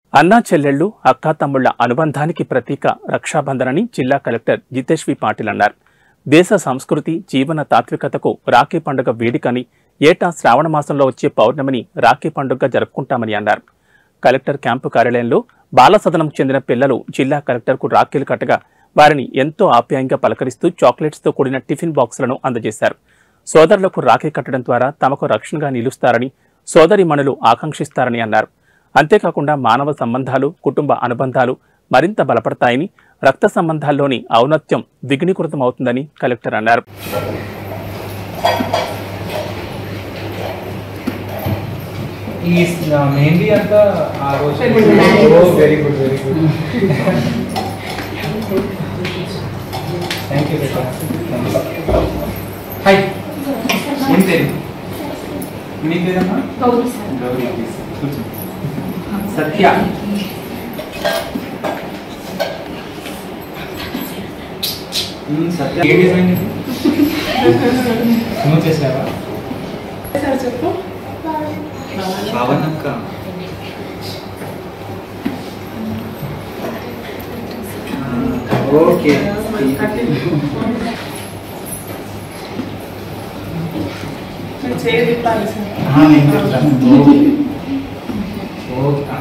అన్నా చెల్లెళ్లు అక్కా తమ్ముళ్ల అనుబంధానికి ప్రతీక రక్షాబంధనని జిల్లా కలెక్టర్ జితేష్ వి పాటిల్ అన్నారు. దేశ సంస్కృతి జీవన తాత్వికతకు రాఖీ పండుగ వేదికని, ఏటా శ్రావణ మాసంలో వచ్చే పౌర్ణమిని రాఖీ పండుగగా జరుపుకుంటామని అన్నారు. కలెక్టర్ క్యాంపు కార్యాలయంలో బాలసదనంకు చెందిన పిల్లలు జిల్లా కలెక్టర్కు రాఖీలు కట్టగా వారిని ఎంతో ఆప్యాయంగా పలకరిస్తూ చాక్లెట్స్తో కూడిన టిఫిన్ బాక్సులను అందజేశారు. సోదరులకు రాఖీ కట్టడం ద్వారా తమకు రక్షణగా నిలుస్తారని, సోదరీమణులు ఆకాంక్షిస్తారని అన్నారు. అంతేకాకుండా మానవ సంబంధాలు, కుటుంబ అనుబంధాలు మరింత బలపడతాయని, రక్త సంబంధాల్లోని ఔన్నత్యం ద్విగుణీకృతమవుతుందని కలెక్టర్ అన్నారు. मेनली अंत वेरी गुड थैंक यू बेटा हाय ఏం పేరు మీ పేరమ్మా గౌరీ కూర్చో సత్య సత్య ఏ డిజైన్ ఇది నువ్వు చేసావా సార్ చెప్పు భావనక్క ఓకే చేయి తిప్పాలి సార్